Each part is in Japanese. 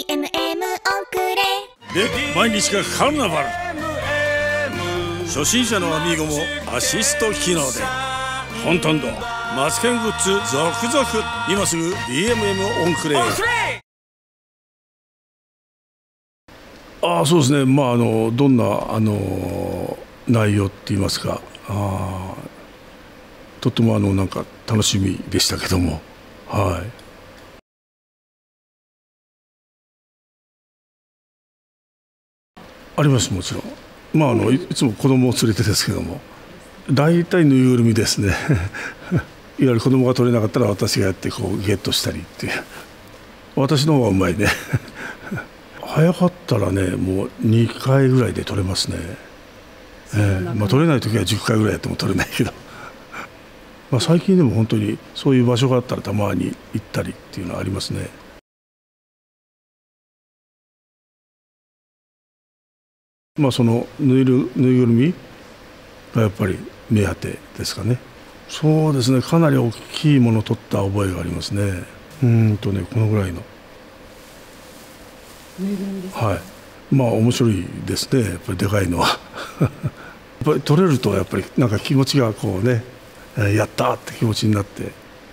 DMM オクレで毎日がカーナバル。初心者のアミーゴもアシスト機能でほんとんどマツケングッズ続々。今すぐ DMM オンクレ。そうですね、どんな内容って言いますか、とってもなんか楽しみでしたけども、はい。あります、もちろん。いつも子供を連れてですけども、大体ぬいぐるみですね。いわゆる子供が取れなかったら私がやってこうゲットしたりっていう。私の方がうまいね。早かったらね、もう2回ぐらいで取れますね。取れない時は10回ぐらいやっても取れないけど。最近でも本当にそういう場所があったらたまに行ったりっていうのはありますね。そのぬいぐるみがやっぱり目当てですかね。そうですね、かなり大きいものを取った覚えがありますね。このぐらいのぬいぐるみですね。 はい。面白いですね、やっぱりでかいのは。やっぱり取れるとやっぱりなんか気持ちがこうね、やったーって気持ちになって、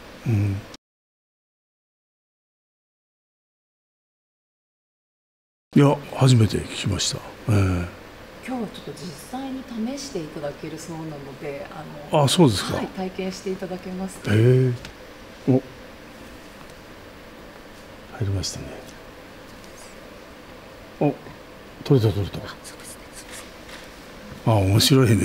いや初めて聞きました。 今日はちょっと実際に試していただけるそうなので、 そうですか。 はい、体験していただけますか。 入りましたね。取れた。面白いね。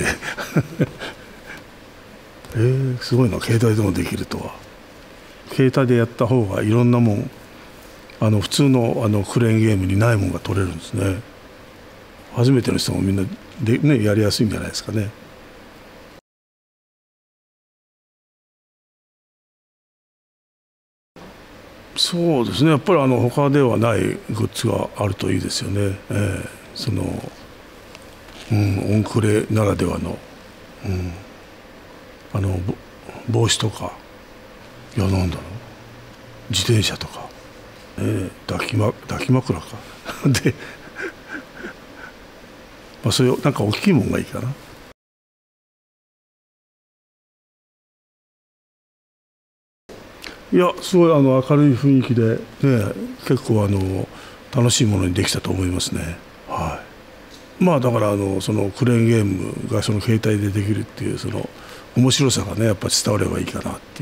すごいな、携帯でもできるとは。携帯でやった方がいろんなもん、普通のクレーンゲームにないもんが取れるんですね。初めての人もみんなで、ね、やりやすいんじゃないですかね。そうですね、やっぱり他ではないグッズがあるといいですよね。オンクレならではの、帽子とか、なんだろう、自転車とか、抱き枕か。で、そういうなんか大きいもんがいいかな。いや、すごい明るい雰囲気で、ね、結構楽しいものにできたと思いますね。はい。だからそのクレーンゲームがその携帯でできるっていうその面白さがね、やっぱり伝わればいいかなっていう。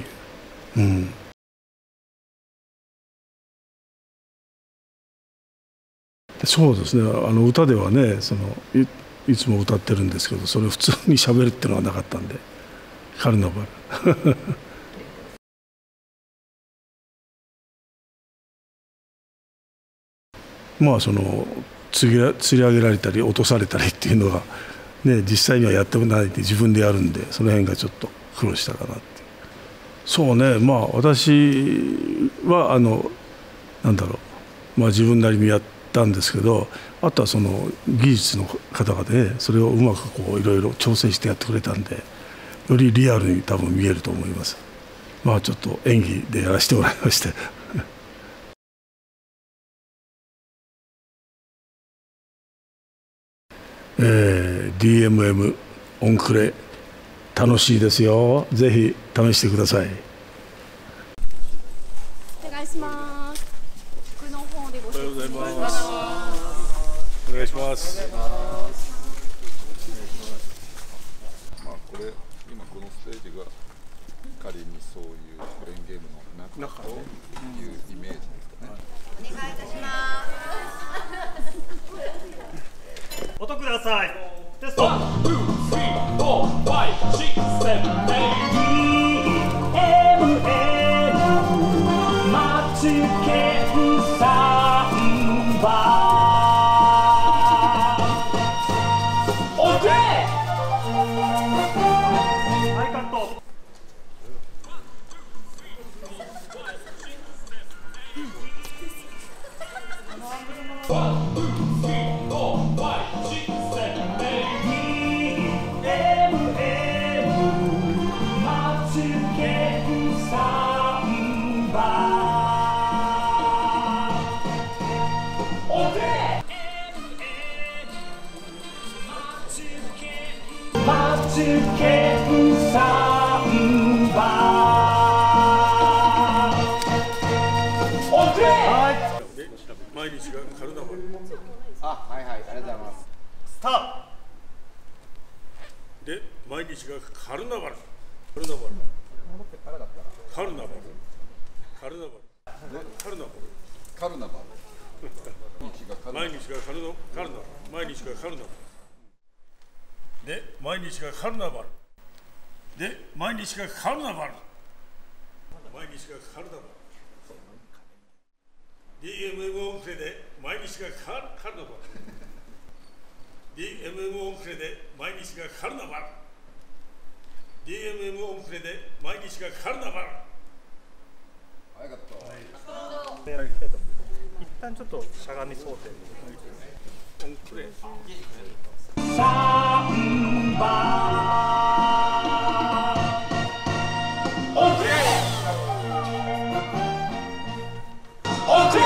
そうですね、歌ではね、いつも歌ってるんですけど、それを普通に喋るっていうのはなかったんで、カルナバル。釣り上げられたり落とされたりっていうのが、ね、実際にはやってもないで自分でやるんで、その辺がちょっと苦労したかなっていう。そうね、私はなんだろう、自分なりにやったんですけど、あとはその技術の方々で、それをうまくこういろいろ調整してやってくれたんで、よりリアルに多分見えると思います。ちょっと演技でやらせてもらいまして。DMM オンクレ楽しいですよ。ぜひ試してください。 お願いします。服の方でご説明します。 お願いします。 これ今このステージが仮にそういうクレーンゲームの中というイメージですかね。 お願いいたします。 音ください。テスト。 1、2、3、4、5、6、7、8。マツケンサンバ。オッケー。 はい、カット。 剣三番遅れ。 毎日がカルナバルあ、はいはい、ありがとうございます。 スターで、毎日がカルナバルカルナバルカルナバルカルナバルカルナバルカルナバル毎日がカルナバル毎日がカルナバルで、毎日がカルナバルで、毎日がカルナバル毎日がカルナバルDMM オンクレで毎日がカルナバルDMM オンクレで毎日がカルナバル DMM オンクレで毎日がカルナバルありがとう。 一旦ちょっとしゃがみ想定オンクレ三番遅れ。遅れ。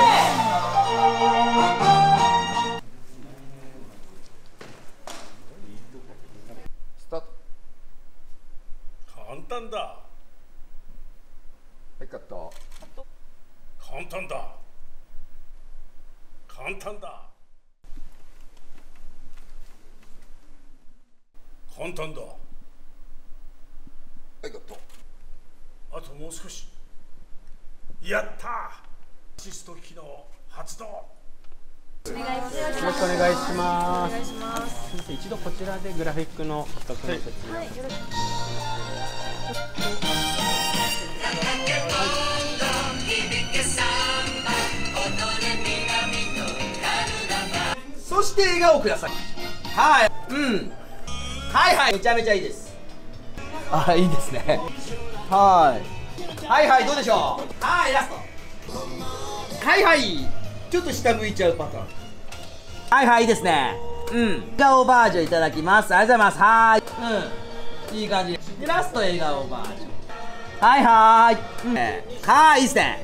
スタート。 簡単だはい、カット。 簡単だ簡単だ簡単だはい、カット。 あともう少しやったーアシスト機能発動よろしくお願いします。すみません、一度こちらでグラフィックの比較の説明。はい、よろしく。 そして笑顔ください。はい、はいはい、めちゃめちゃいいです。あ、いいですね。はいはい、どうでしょう。はい、ラスト。はいはい、ちょっと下向いちゃうパターン。はいはい、いいですね。笑顔バージョンいただきます。ありがとうございます。はい、いい感じで、ラスト笑顔バージョン。はいはい、はい、いいですね。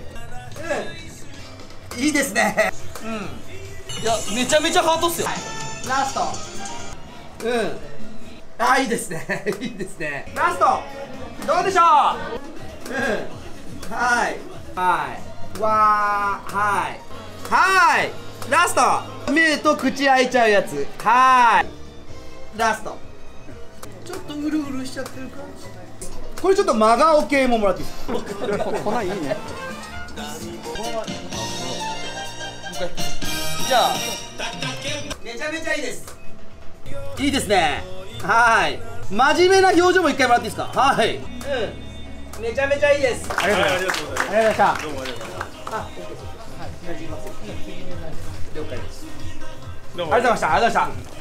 いいですね。いや、めちゃめちゃハートっすよ。ラスト。あ、いいですね。いいですね。ラスト。どうでしょう。はい。はい。わー。はい。はい。ラスト。目と口開いちゃうやつ。はい。ラスト。ちょっとうるうるしちゃってる感じ。これちょっと真顔系ももらっていいですか。粉いいね。じゃあ、めちゃめちゃいいです。いいですね。はい。真面目な表情も一回もらっていいですか。はい。めちゃめちゃいいです。 ありがとうございます。 ありがとうございました。 どうもありがとうございます。 あ、OKです。はい、大丈夫です。了解です。 どうもありがとうございました。ありがとうございました。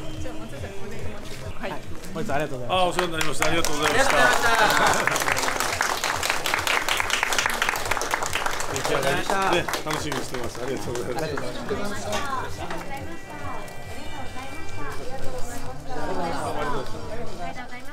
はい、本日はありがとうございました。 お世話になりました。ありがとうございました。出来上がりね、楽しみにしてます。ありがとうございます。 ありがとうございました。ありがとうございました。ありがとうございました。ありがとうございました。